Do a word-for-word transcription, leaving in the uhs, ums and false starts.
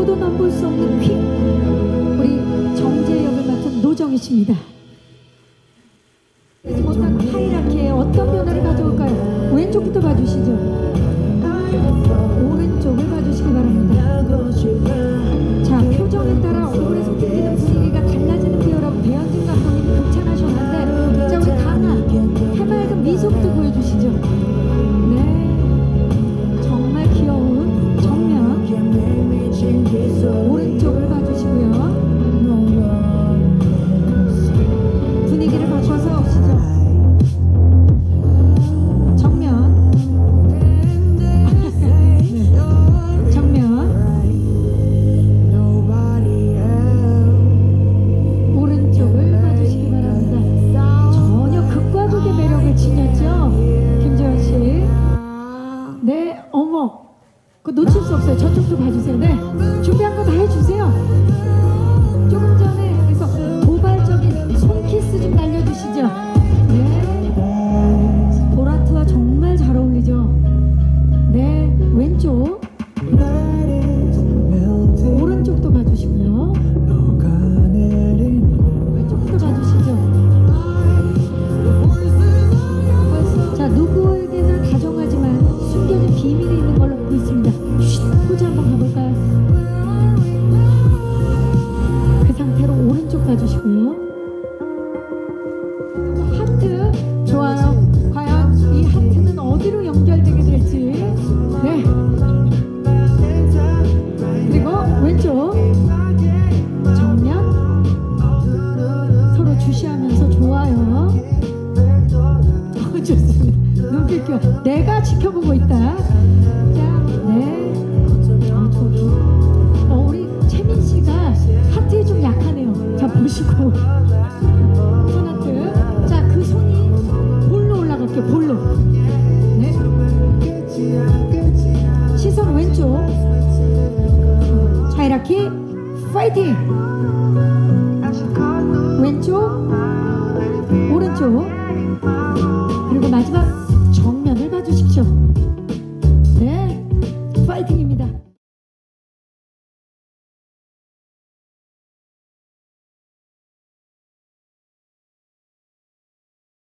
죽어도 넘볼 수 없는 퀸, 우리 정재 역을 맡은 노정희 씨입니다. 못한 하이라키에 어떤 변화를 가져올까요? 왼쪽부터 봐주시죠. 오른쪽을 봐주시기 바랍니다. 자, 표정에 따라 얼굴에서 느끼는 분위기가 달라지는데요. 여러분, 배현진 감독님 극찬하셨는데, 자, 우리 강아 해맑은 미소부터 보여주시죠. 네, 정말 귀여운 정면. 오른쪽을 봐주시고요. 분위기를 바꿔서 오시죠. 정면. 네. 정면. 오른쪽을 봐주시기 바랍니다. 전혀 극과 극의 매력을 지녔죠, 김재현 씨. 네, 어머, 그거 놓칠 수 없어요. 저쪽도 봐주세요. 네, 준비한 거 다 해주세요. 조금 전에 그래서 도발적인 손키스 좀 날려주시죠. 네, 보라트와 정말 잘 어울리죠. 네, 왼쪽. 오른쪽도 봐주시고요. 왼쪽부터 봐주시죠. 자, 누구에게나 다정하지만 숨겨진 비밀이 있는 걸로 보고 있습니다. 쉿, 포즈 한번 가볼까요? 그 상태로 오른쪽 봐주시고요. 하트, 좋아요. 과연 이 하트는 어디로 연결되게 될지. 네. 그리고 왼쪽. 정면. 서로 주시하면서 좋아요. 어, 좋습니다. 눈빛 교. 내가 지켜보고 있다. 자, 네. 아, 저도. 어, 우리 채민 씨가 하트에 좀 약하네요. 자, 보시고. 손하트. 자, 그 손이 볼로 올라갈게요. 볼로. 네. 시선 왼쪽. 하이라키 파이팅. 왼쪽, 오른쪽. 그리고 마지막